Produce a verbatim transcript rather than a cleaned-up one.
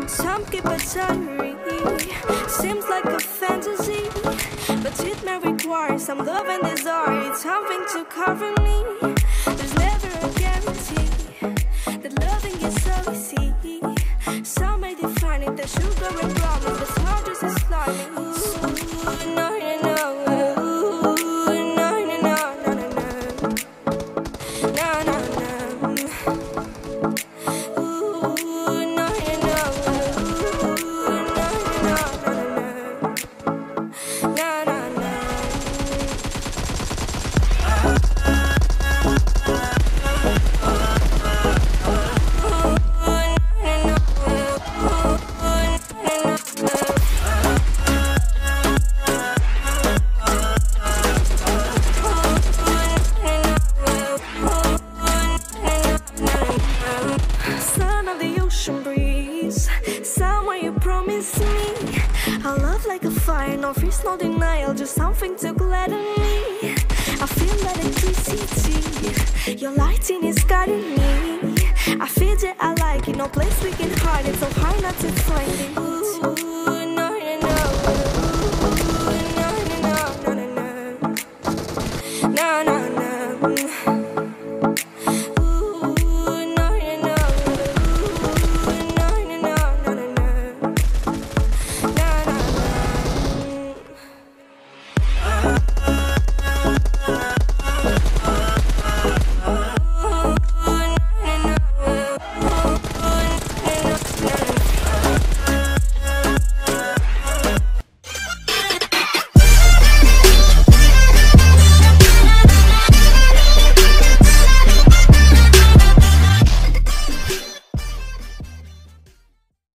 Some keep a diary. Seems like a fantasy, but it may require some love and desire. It's something to cover me. There's never a guarantee that loving is so easy. Some may define it as sugar and promise, but hard as it's slimy. Ooh, no, no, no. Ooh, no, no, no, no, no, no. No, no, no. Ooh, no, no, no. Ooh, no, no, no, no, no. No, no, no. Son of the ocean breeze, somewhere you promised me a love like a fire, no fears, no denial, just something to gladden me. I feel electricity, your lighting is guiding me. I feel that I like it, no place we can hide it, so hard not to find it.